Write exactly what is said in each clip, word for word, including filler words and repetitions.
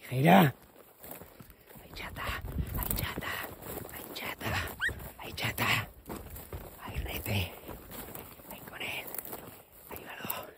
Gira. Ay, chata. Ay, chata. Ay, chata. Ay, chata. Ay, rete. Ay, con él. Ayúdalo.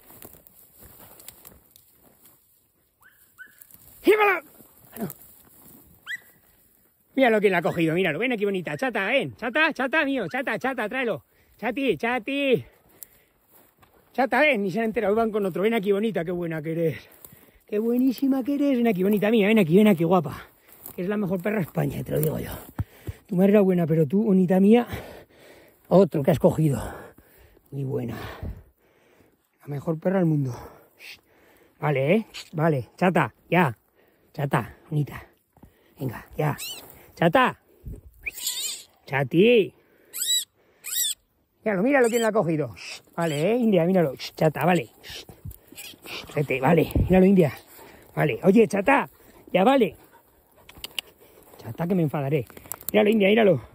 ¡Gíralo! Ah, no. Mira lo que le ha cogido, míralo. Ven aquí, bonita. Chata, ven. Chata, chata, mío. Chata, chata, tráelo. Chati, chati. Chata, ven. Ni se han enterado. Van con otro. Ven aquí, bonita. Qué buena que eres. Qué buenísima que eres. Ven aquí, bonita mía. Ven aquí, ven aquí, guapa. Que es la mejor perra de España, te lo digo yo. Tu madre era buena, pero tú, bonita mía, otro que has cogido. Muy buena. La mejor perra del mundo. Vale, ¿eh? Vale. Chata, ya. Chata, bonita. Venga, ya. Chata. Chati. Míralo, míralo quién la ha cogido. Vale, ¿eh? India, míralo. Chata, vale. Vete, vale. Míralo, India. Vale. Oye, chata. Ya vale. Chata, que me enfadaré. Míralo, India, míralo.